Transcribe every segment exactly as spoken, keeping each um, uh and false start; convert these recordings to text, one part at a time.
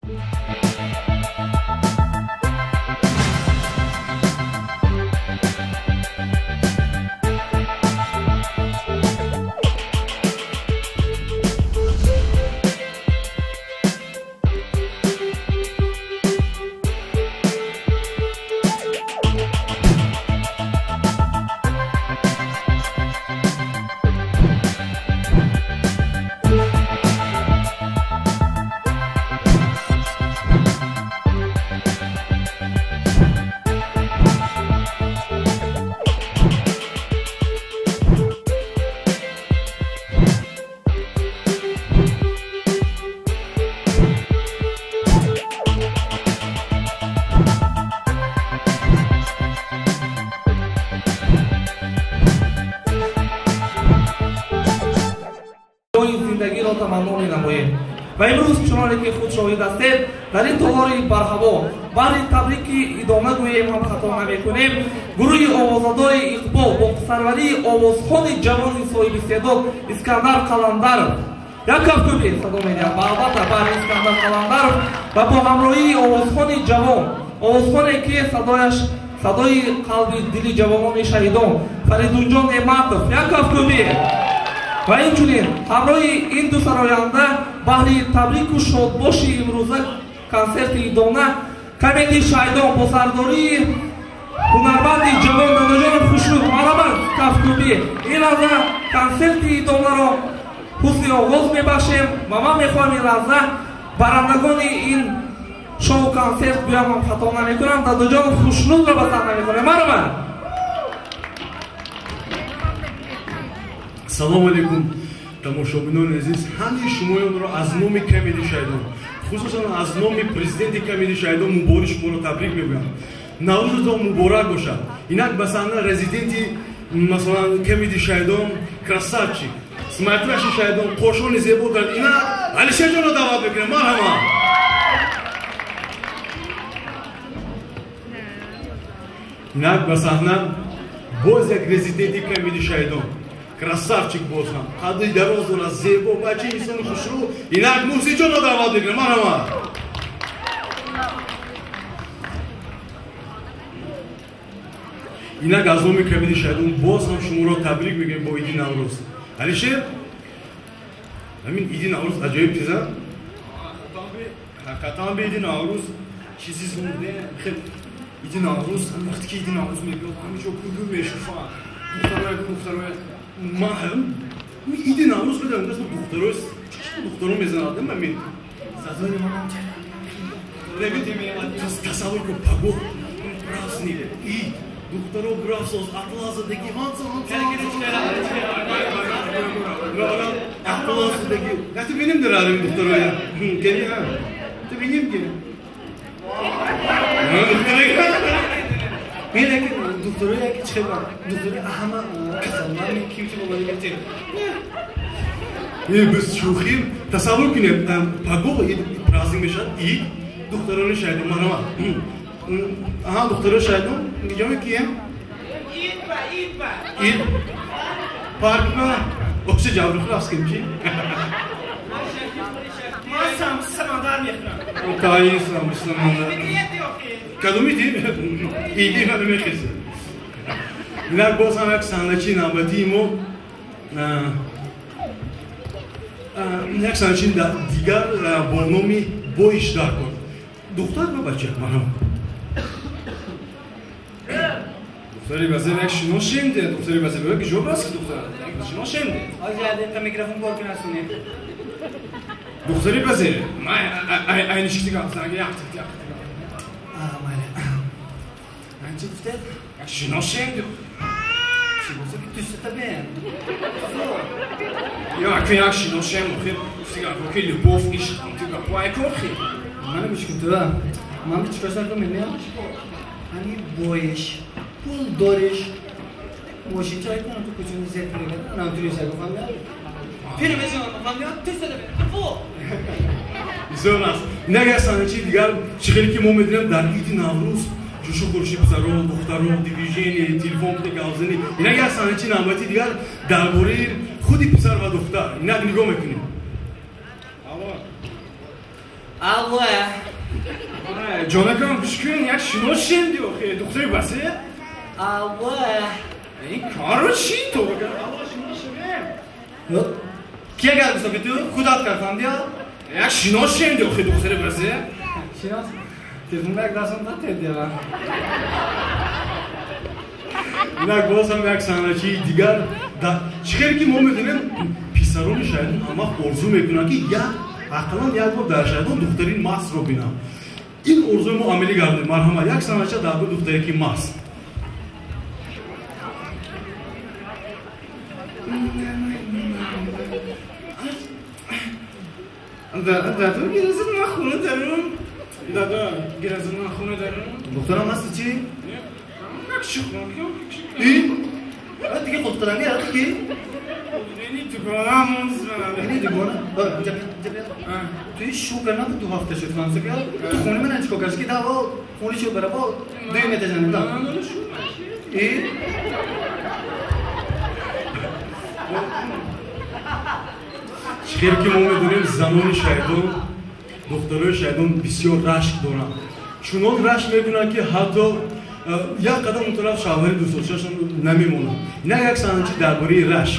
و امروز چنانه که خود شاهد هستید در این تالار برهوا بر تبریکی ادامه گوییم، هم خطا نمیکنیم. گروه آوازدار اقبال با سروری آوازخوان جوان صاحب استعداد اسکندر قلندر یک کفکوبی صدا میدیم بابت بر اسکندر قلندر و با همراهی آوازخوان جوان، آوازخوانی که صدایش صدای قلب دل جوانان شهیدان فریدون جان نعمتов یک کفکوبی. و اینچنین همراه این دو سراینده بهر تبریک و شادباشی امروزه کنسرت ادامه کمدی شهیدان با سرداری هنرمند جوان داداجان خوشرو مرحبا کفکوبی. این لحظه کنسرت ادامه را حسن آغاز میبخشیم و من میخواهم این لحظه برندگان این شو کنسرت بیام هم خطا نمیکنم داداجان خوشرو را به صحنه میکنم. مرحبا. салом алейкум тамошобинони азиз, ҳамаи шумоёнро аз номи Комеди Шайдон, хусусан аз номи президенти Комеди Шайдон муборик шуморо табрик мегӯям. наврӯзатон муборак бошад. инак ба саҳна резиденти масалан Комеди Шайдон красавчик Смайтраши Шайдон қошони зебо кард. инак Алишерҷонро даъват мекунем. марҳама. инак ба саҳна боз як резиденти Комеди Шайдон красавчик боз ҳам қадди дароз дорад, зебо, бачаи инсони хушрӯ. инак муҳсинҷонро даъват мекунем. марҳама. инак аз номи Комеди Шайдон боз ҳам шуморо табрик мегӯем бо иди наврӯз. алишер, ҳамин иди наврӯз аҷоиб чиза? ҳақиқатан бе иди наврӯз чизи зунде. хел иди наврӯз вақте ки иди наврӯз мегӯяд ҳамиҷо гулгу мешуфанд. духтароя духтароя маҳм иди наврӯз бедам даст духтарои духтаро мезанад. мамин сазои мамам тасаввур кун пагоҳ праздник ид духтаро брасоз атласадаги атласадаги гати бинем дарарим духтароя кени ҳа ту бинем ки мен яке духтаро яке чеба духтаро ҳама касалман кимчи болоди гати е біз шӯхим тасаввур кунем пагоҳ ид праздник мешавад. ид духтарони Шайдон. марҳама. аҳа духтарои Шайдон ҷои кием? идба идба ид паркма боши ҷаврухи раским чи ман сам самандар мехӯрам. таисам самандар кадоми ди иди ҳам мехезе. инак боз ҳам як саҳначи навбатии мо як саҳначи дигар бо номи боиш даркор духтар ва бача. марҳама. духтари вазир як шино шенде духтари вазир як ҷоб аст ки духтар шино шенде ҳозир микрофон бор кунасуне духтари вазир май айнишкити гапзанга яхтит яхтит а майли анча гуфтед як шино шенде чӣ бўлса ки тӯсата бен як як шино шем хел сига ки любов ишқ ту гапай корхи ман мишкин ту ман чикор саркам менем ҳами боиш пул дориш мошин чай кунам ту кучуни зет мегад анам тунисаго фамиад пирмезион фамиад тӯсата бен фу бисёр аст. инак як саҳначи дигар чӣ хеле ки мо медонем дар иди наврӯз ҷӯшу хурши писаро духтаро дивижение телефон куди гавзанӣ. инак як саҳначи навбати дигар дар бораи худи писар ва духтар. инак нигоҳ мекунем. الله جانکم گوش کن یک شنو شنیدی آخه دختری بسه الله این کار رو چی تو بگم الله شنو شنه کیه گرد که تو خودت کردم دیا یک شنو شنیدی آخه دختری بسه شناس تلفن یک دستم نتید دیا اینک باز هم یک سانچی دیگر چخیلی که ما میدونیم پیسرون شاید اما ارزو میکنن که یک اقلا یک بار در شاید دخترین ماست رو بینم این ارزو ما عملی کردیم مرحمه یک سانچه در بار دختری که ماست دادا گیرزم من خونه دارم دادا گیرزم من خونه دارم دخترم ماست چی؟ نکشی خونه این؟ دیگه خودترنگی هست که؟ اینی دگانه همون زنم اینی دگانه؟ اینجا بیاد توی شو کرنا تو هفته شد فرانسه بیاد تو خونه من انچکو کرد که داوا خونی شو برا با دوی میته جنم دا این؟ چخیر که ما میدونیم زنان شایدون دخترای شایدون بسیار رشک دارن چونان رشک میکنن که حتی یک قدم اون طرف شاوری دوستاشون نمیمونن نه یک سانچی درباره رشک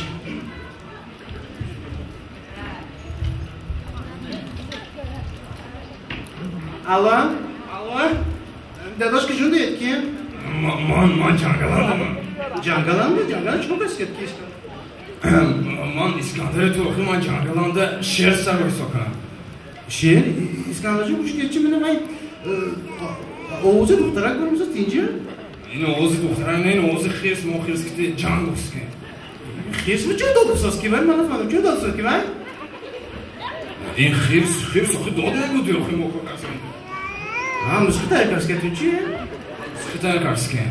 الله الله داداش که جون دید کیم؟ من من جنگلم جنگلم ده جنگلم چون بس کت کیست من اسکندر تو آخه من جنگلانده شیر سروی سکنم شیر؟ اسکندر جون گوش که چی منه من اوز دخترک برموز تینجه؟ این اوز دخترک نه این اوز خیرس ما خیرس که جنگ دوست که خیرس من چون داد بساز که من من نفهمم چون داد بساز که من؟ این خیرس خیرس آخه داده بودی آخه ما خود کسیم هم نسخه کرس که تو چیه؟ نسخه کرس که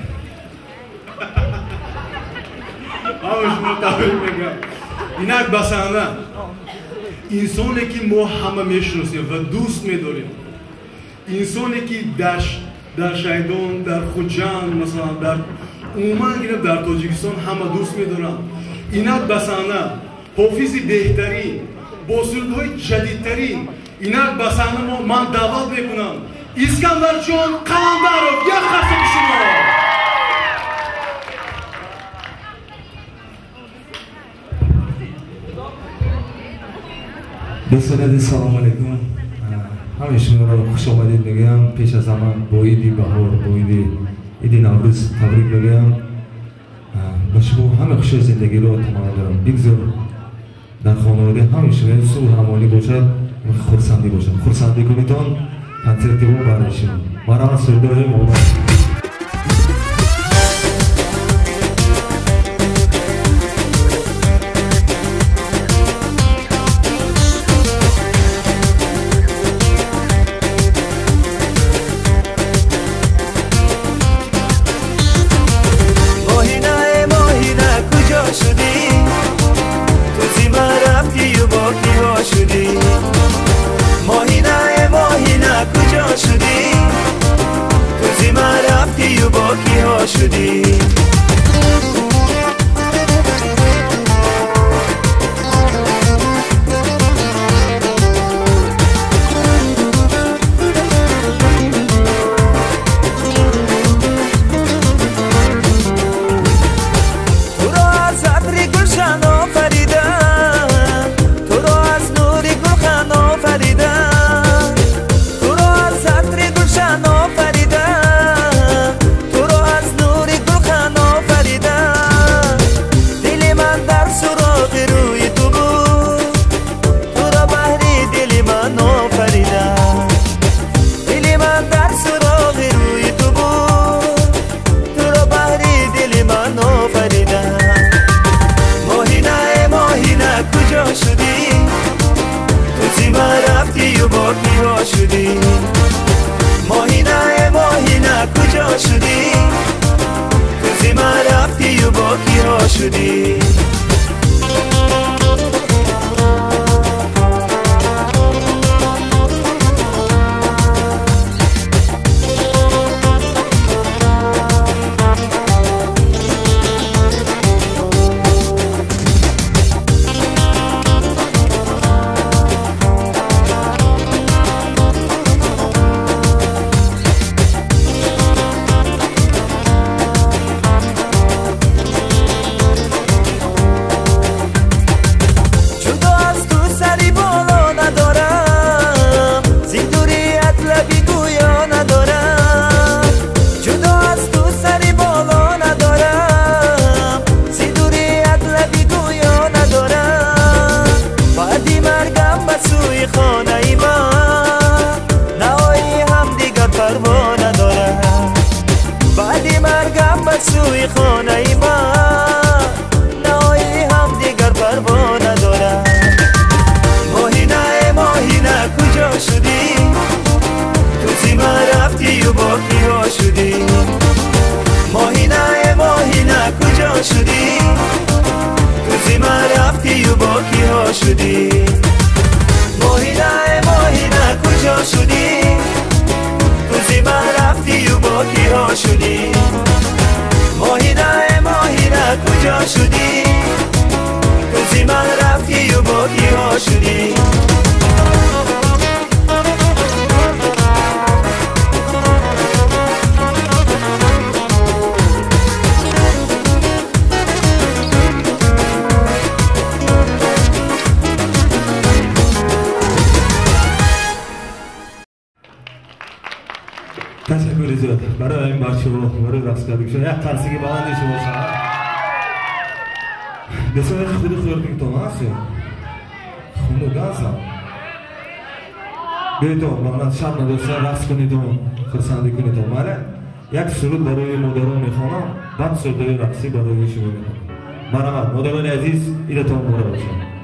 همش متعبیر میگم اینک بسانه انسانی که ما همه میشناسیم و دوست میداریم انسانی که در در شایدون در خوجان مثلا در عموما گیرم در تاجیکستان همه دوست میدارن اینک بسانه حافظ بهترین بازسرودهای جدیدترین اینک بسانه ما من دعوت میکنم اسکندر جان قلندرов یک خسته شما دوستان سلام علیکم همه شما را خوش آمدید میگم پیش از همه با عیدی بهار با عیدی عید نوروز تبریک میگم با شما همه خوشی زندگی رو تمام دارم بگذار در خانواده همه شما صلح همانی باشد خرسندی باشد خرسندی کنیتان کنسرتی رو برایشیم مرا سردار مولا شدی شدی ماهینه ماهینه کجا شدی تو زیما رفتی و با کیا شدی توی خانه من نهایی هم دیگر پروا ندارد. ماهینه ماهینه کجا شدی؟ تو زیما رفتی و با کیا شدی؟ ماهینه ماهینه کجا شدی؟ تو زیما رفتی و با کیا شدی؟ ماهینه ماهینه کجا شدی؟ تو زیما رفتی و با کیا شدی؟ ماهینه ماهینه کجا شدی؟ تو زیما رفتی و با کیا شدی؟ تشکر زیاد برای این بچه ها برای رقص کردن شما یک ترسیگی بلندی شما شما بسیار خود خوردیم تو هستی خونو گازم بیایید من شب نداشته رقص کنید و خرسندی کنید و مره یک سرود برای مادران میخوانم بعد سردای رقصی برای شما میخوانم مرحبا مادران عزیز ایدتان باره باشم.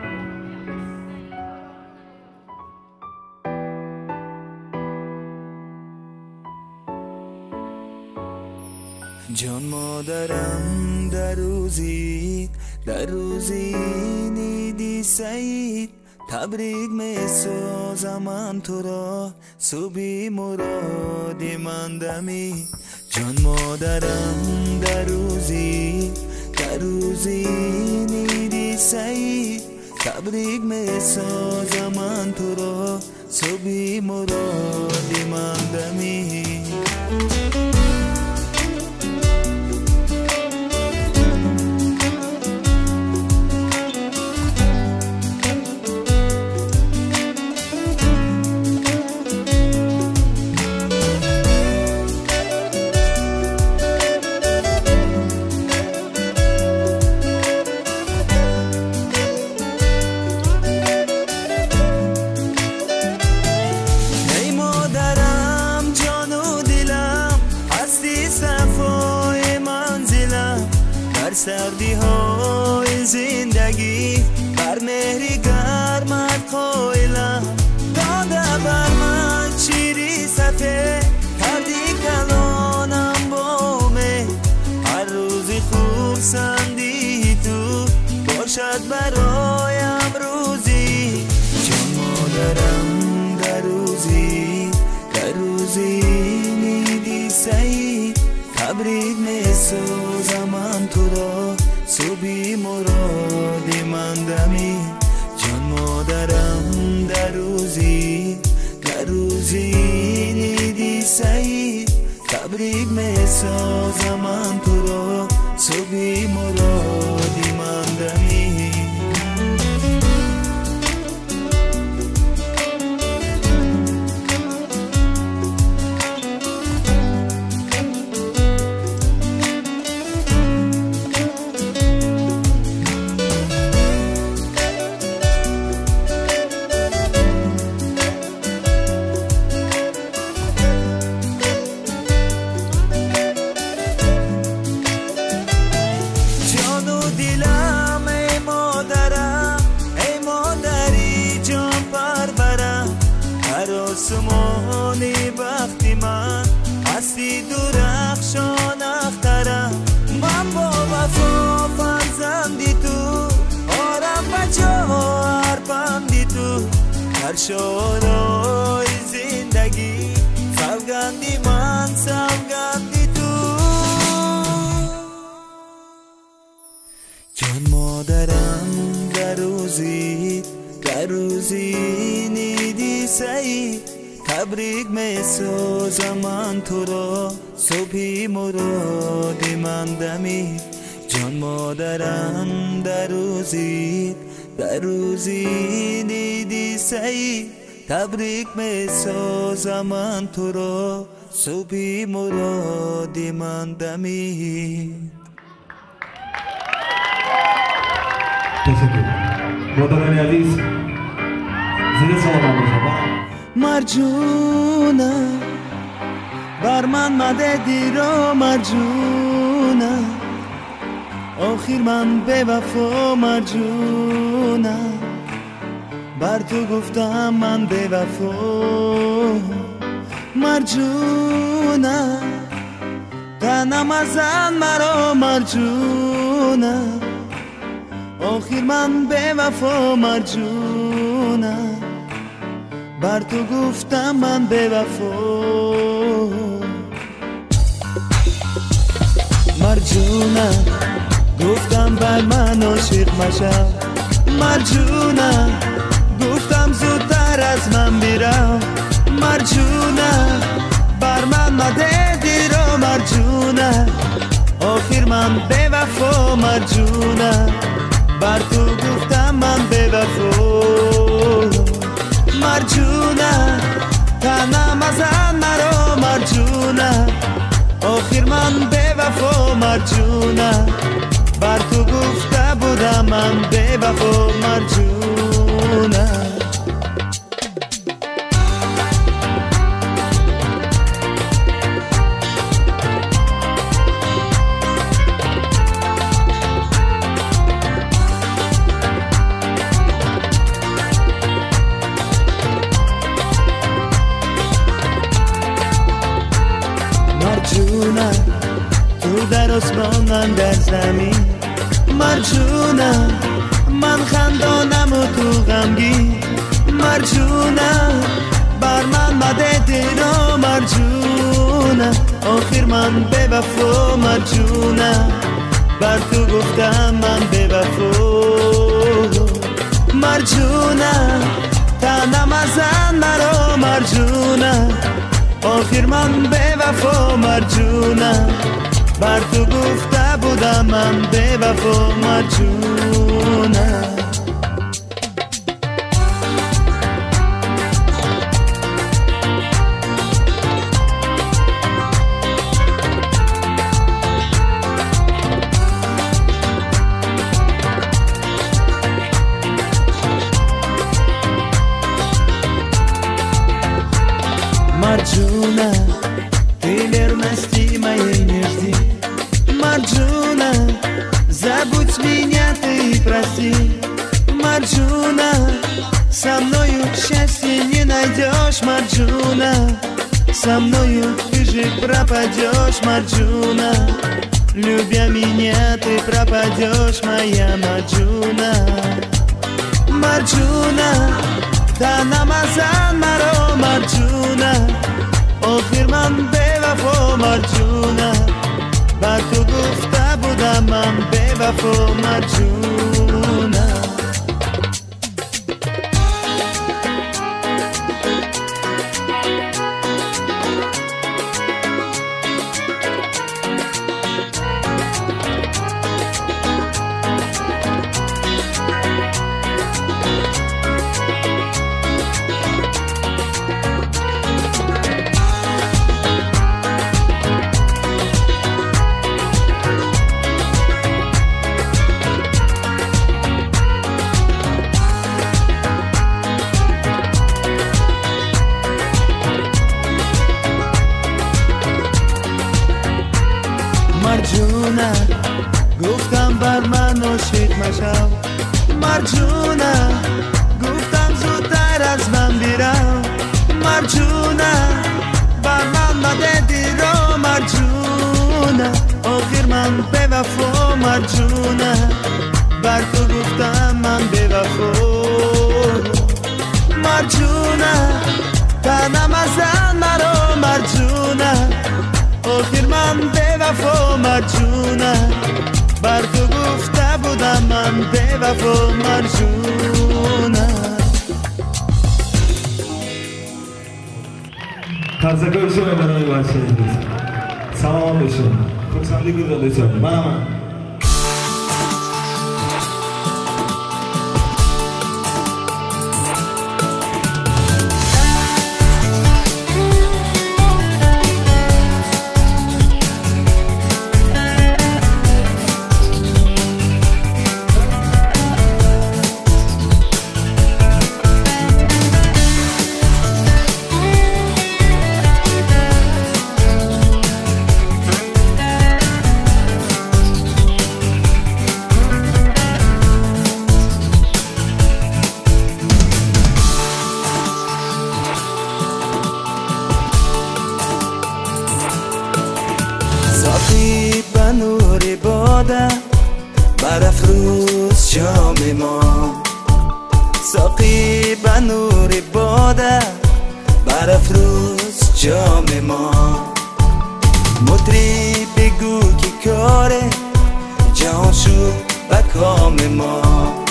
جان مادرم در روزی در روزی نیدی سعید تبریک می سازم من تو را صبحی مرادی من دمی. جان مادرم در روزی در روزی نیدی سعید تبریک می سازم من تو را صبحی مرادی من دمی. سردی های زندگی بر مهری گرمت قایلم داده بر من شیری سفید کردی کلانم با مه هر روزی خوب سندی تو باشد برایم روزی. چون مادرم در روزی در روزی نیدی سعید تبریک می سازم من تو را صبحی مرادی من دمی. جان مادرم در روزی در روزی نیدی سعید تبریک می سازم من تو را صبحی مرادی من دمی. آسمانی وقتی من هستی درخشان اخترم من با وفا فرزندی تو آرم بچه ها هرپندی تو هر شورای زندگی سوگندی من سوگندی تو. جان مادرم در روزی در روزی نیدی سعید تبریک می سازم من تو را صبحی مرادی من دمی. جان مادرم در روزی در روزی نیدی سعید تبریک می سازم من تو را صبحی مرادی من دمی. تشکر مادران عزیز زیر سلام باشم. مرجونه بر من مددی رو مرجونم آخر من به وفا مرجونم بر تو گفتم من به وفا مرجونم تنم ازن مرا مرجونم آخر من به وفا مرجونم بر تو گفتم من به وفا مرجونم گفتم بر من عاشق مشو مرجونم گفتم زودتر از من بیرم مرجونم بر من مددی رو مرجونم آخر من به وفا مرجونم بر تو گفتم من به وفا مرجونم تنم ازن مرا مرجونم آخر من به وفا مرجونم بر تو گفته بودم من به وفا مرجونم مرجونم تو در آسمان من در زمین مرجونم من خندانم و تو غمگین مرجونم بر من مددی رو مرجونم آخر من به وفا مرجونم بر تو گفتم من به وفا مرجونم تنم ازن مرا مرجونم آخر من به وفا مرجونم بر تو گفته بودم من به وفا مرجونم مرجونم دلر مستی моей нежди مرجونم забудь меня ты и прости مرجونم со мною счастье не найдешь مرجونم со мною ты же пропадешь مرجونم любя меня ты пропадешь моя مرجونم مرجونم تنم ازن مرا مرجونم آخر من به وفا مرجونم بر تو گفته بودم من به وفا مرجونم مرجونم گفتم بر من عاشق مشو مرجونم گفتم زودتر از من بیرم مرجونم بر من مددی رو مرجونم آخر من به وفا مرجونم بر تو گفتم من به وفا مرجونم تنم ازن مرا مرجونم آخر من به وفا مرجونم بر تو گفته بودم من به وفا مرجونم تذکر شما برای بچه ایدید سلام بشون خودسندگی داده چایی من هم باده برافروز جام ما ساقی به نور باده برافروز جام ما مطرب بگو که کار جهان شد به کام ما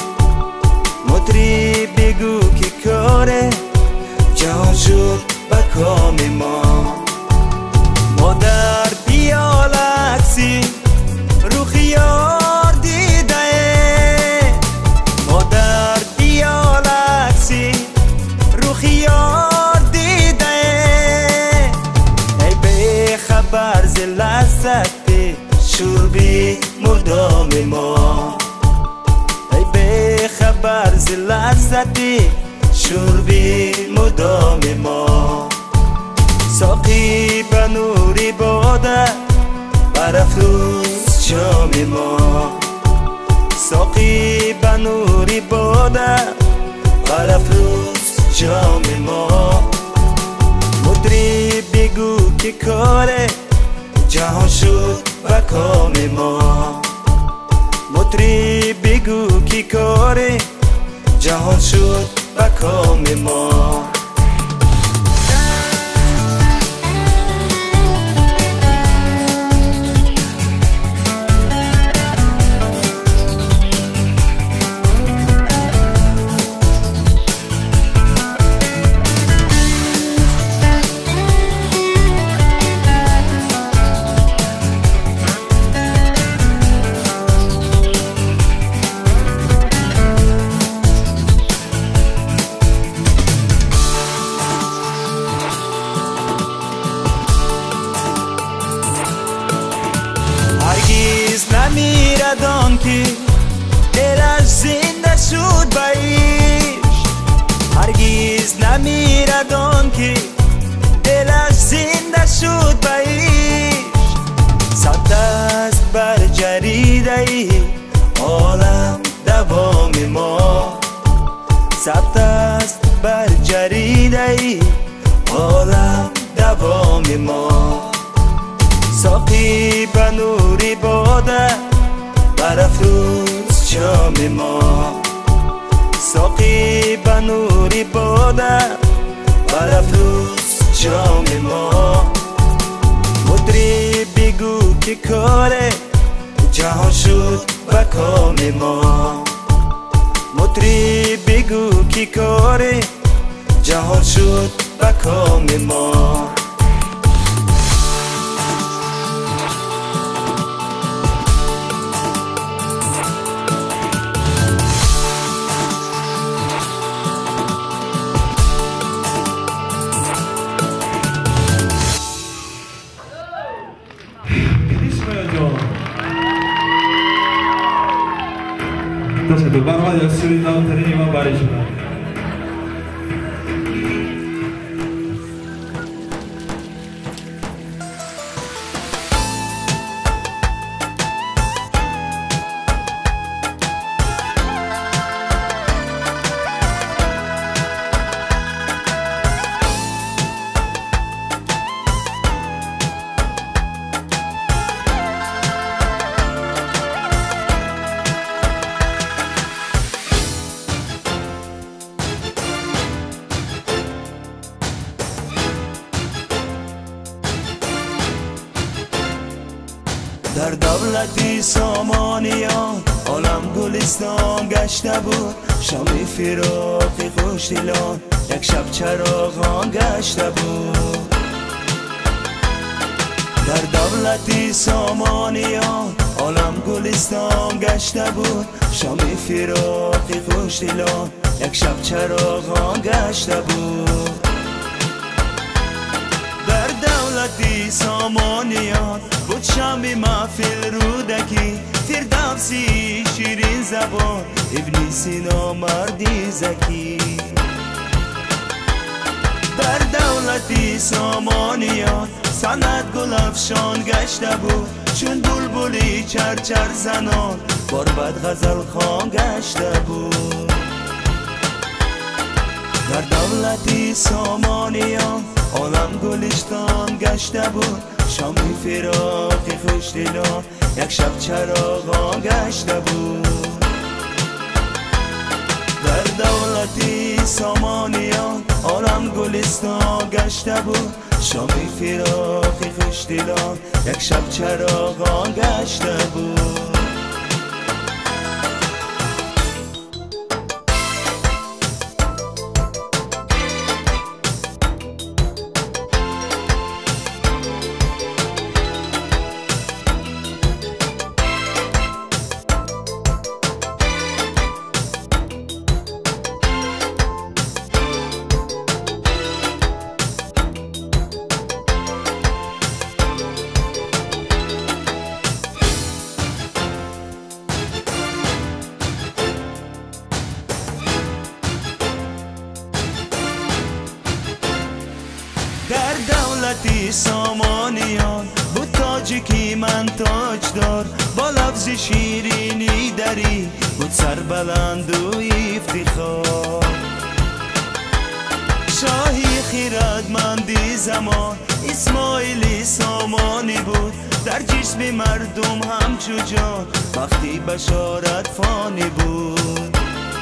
مطرب بگو که کار جهان شد به کام ما ما در پیال عکسی رو خیار دیده ما در پیال عکسی رو خیار دیده ای به خبر ز لذت شربی مردام ما ای به خبر ز لذت شربی مردام ما ساقی به نوری باده برافروز جام ما ساقی به نوری باده برافروز جام ما مطرب بگو که کار جهان شد به کام ما مطرب بگو که کار جهان شد به کام ما نمیرد آن که دلش زنده شد بایش هرگیز نمیرد آن که دلش زنده شد بایش ثبت است بر جریده عالم دوام ما ثبت است بر جریده عالم دوام ما ساقی به نوری باده برافروز جام ما ساقی به نوری باده برافروز جام ما مطرب بگو که کار جهان شد به کام ما مطرب بگو که کار جهان شد به کام ما Entonces, vamos a decir una alternativa para ello. در دولتی سامانیان عالم گلستان گشته بود شام فراقی خوش دلان یک شب چراغان گشته بود در دولتی سامانیان عالم گلستان گشته بود شام فراقی خوش دلان یک شب چراغان گشته بود در دولتی سامانیان بود شامی محفل رودکی فردوسی شیرین زبان ابن سینا مردی زکی در دولتی سامانیان سند گل افشان گشته بود چون بلبلی چرچر زنان باربد غزل خان گشته بود در دولتی سامانیان عالم گلستان گشته بود شامی فراقی خوش دلان یک شب چراغان گشته بود در دولتی سامانیان عالم گلستان گشته بود شامی فراقی خوش دلان یک شب چراغان گشته بود در دولتی سامانیان بود تاجیکی من تاجدار با لفظ شیرینی دری بود سربلند و افتخار شاهی خیرتمندی زمان اسماعیلی سامانی بود در جسم مردم همچو جان وقتی بشارت فانی بود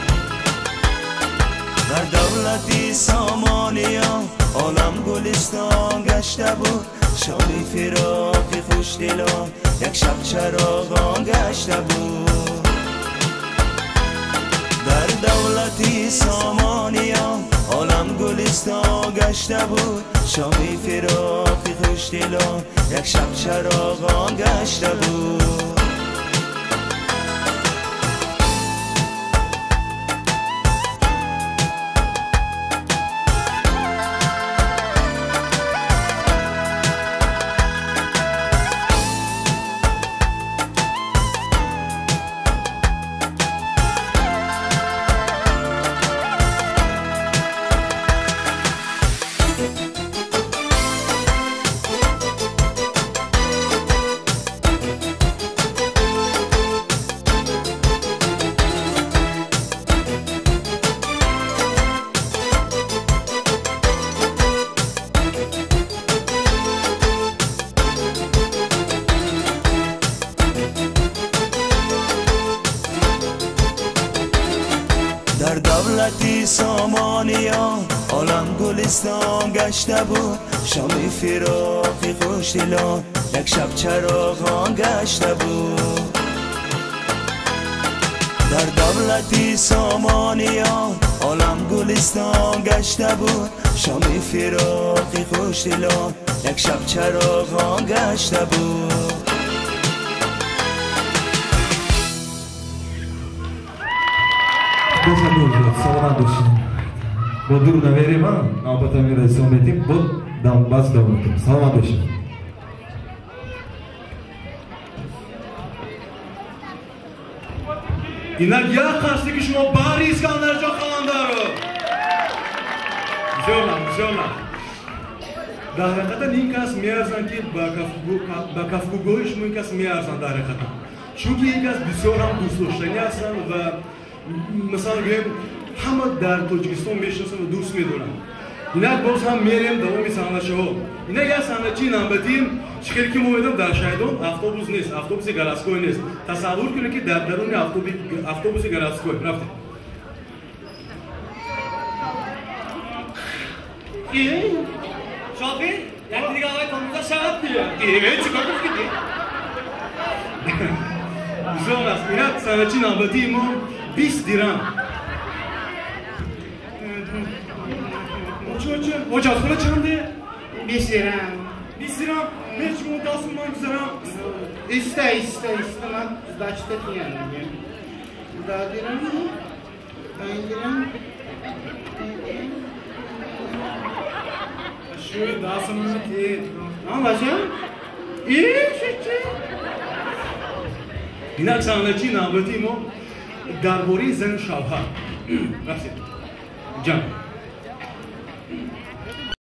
در دولتی سامانیان عالم گلستان گشته بود شامی فراقی خوش دلان یک شب چراغان گشته بود در دولتی سامانیان عالم گلستان گشته بود شامی فراقی خوش دلان یک شب چراغان گشته بود در دولتی سامانیان عالم گلستان گشته بود شامی فراقی خوش دلان یک شب چراغان گشته بود در دولتی سامانیان عالم گلستان گشته بود شامی فراقی خوش دلان یک شب چراغان گشته بود سلام باشین با دور نویریم هم نابطه می رئیسان بیتیم بود دام بس دامتیم سلام باشین اینک یک قصدی که شما باری اسکندر جا خاننده رو بسیارم بسیارم در حقیقت این کس میارزن که با کفگوگوی شما این کس میارزن در حقیقت چون که این کس بسیار هم دوست داشتنی هستن و مثلا گویم همه در تاجیکستان میشناسن و دوست میدونن اینک باز هم میریم دوامی سحنه‌شه ها اینک یک سحنه‌چی نمبتیم چخیلی که مویدم در شایدان افطوبوس نیست افطوبوس گراسکوی نیست تصور کنید که در درون افطوبوس گراسکوی رفتیم ای شاقی یکی دیگه آقای تاموزا شرط دیگه ای چیکار کنید بسیار است اینک سحنه‌چی نمبتیم ما بیست دیرم Ocak sonra çandı? بیست دیرم بیست دیرم؟ Ne için o dasın ben güzelim? İste iste iste lan daçta yani. Daha diren mi? Ben diren. Şu dasın ki Ama hocam iyi şişçi. İnak sanatçı nabati mo darbori zen şavha. Nasıl? Can.